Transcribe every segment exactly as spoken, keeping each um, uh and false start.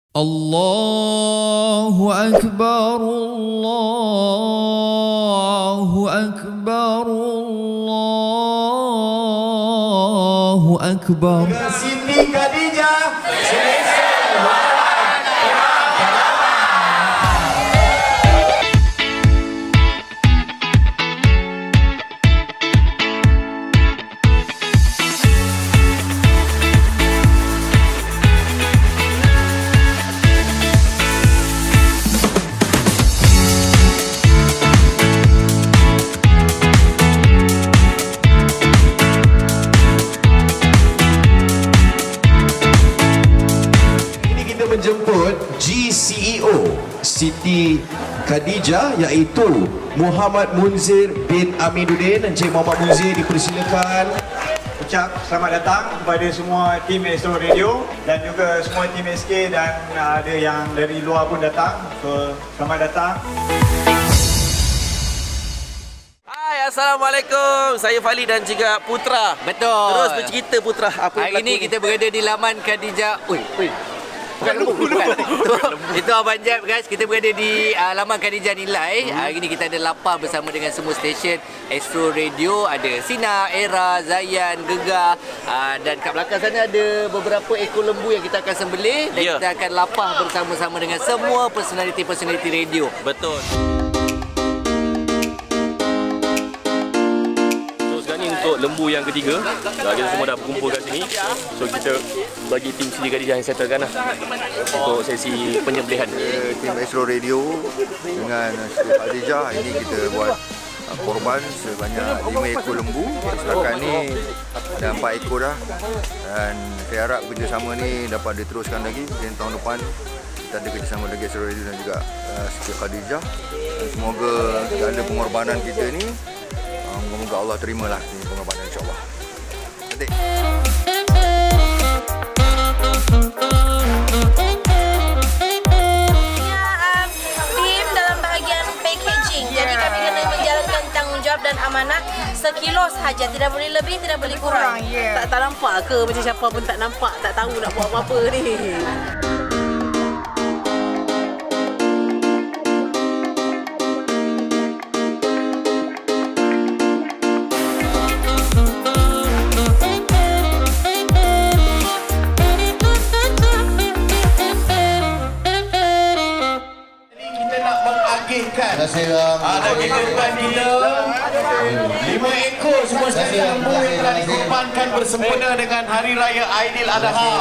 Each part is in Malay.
Allahu Akbar, Allahu Akbar, Allahu Akbar. Siti Khadijah menjemput G C E O Siti Khadijah iaitu Muhammad Munzir bin Aminuddin. Encik Muhammad Munzir dipersilakan. Ucap selamat datang kepada semua tim Astro Radio dan juga semua tim S K dan ada yang dari luar pun datang. So, selamat datang. Hai, Assalamualaikum. Saya Fali dan juga Putra. Betul. Terus bercerita Putra, apa yang hari ini berlaku kita ni? berada di laman Khadijah. Ui, ui. Bukan lembu, bukan. Itu Abang Jeb, guys. Kita berada di uh, laman Khadijah Nilai. Hari ini kita ada lapar bersama dengan semua stesen Astro Radio. Ada Sinar, Era, Zayan, Gegar. Uh, dan kat belakang sana ada beberapa ekor lembu yang kita akan sembelih. Dan yeah. kita akan lapar bersama-sama dengan semua personaliti-personaliti radio. Betul. Untuk lembu yang ketiga, dah kita semua dah berkumpul kat sini. So kita bagi tim Siti Khadijah yang settlekan lah untuk sesi penyembelihan. Tim Astro Radio dengan Siti Khadijah ini kita buat korban sebanyak lima ekor lembu. Setakat ni ada empat ekor dah, dan saya harap kerjasama ni dapat diteruskan lagi. Dan tahun depan kita ada kerjasama lagi Astro Radio dan juga Siti Khadijah. Dan semoga ada pengorbanan kita ni, moga-moga Allah terimalah ini pengorbanan, insyaAllah. Cantik. Tim dalam bahagian packaging. Jadi kami kena menjalankan tanggungjawab dan amanah sekilo sahaja. Tidak boleh lebih, tidak boleh kurang. Tak, tak nampak ke macam siapa pun tak nampak, tak tahu nak buat apa-apa ni. Ada kita depan kita lima ekor semua sekali lembu yang telah dikorbankan bersempena dengan Hari Raya Aidiladha.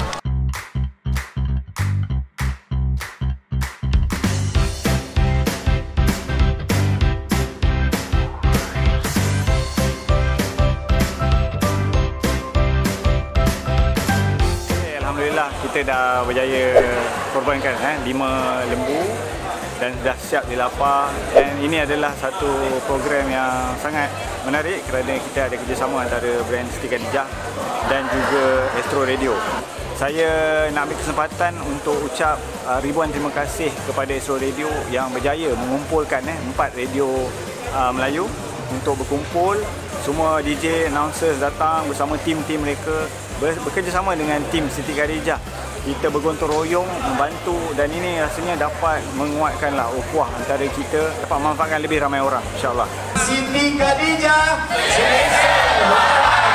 Alhamdulillah kita dah berjaya korbankan eh, lima lembu dan dah siap dilapar. Dan ini adalah satu program yang sangat menarik kerana kita ada kerjasama antara brand Siti Khadijah dan juga Astro Radio. Saya nak ambil kesempatan untuk ucap uh, ribuan terima kasih kepada Astro Radio yang berjaya mengumpulkan eh, empat radio uh, Melayu untuk berkumpul. Semua D J, announcers datang bersama tim-tim mereka, bekerjasama dengan tim Siti Khadijah. Kita bergotong royong membantu, dan ini rasanya dapat menguatkanlah ukhuwah antara kita, dapat memanfaatkan lebih ramai orang, insya-Allah. Siti Khadijah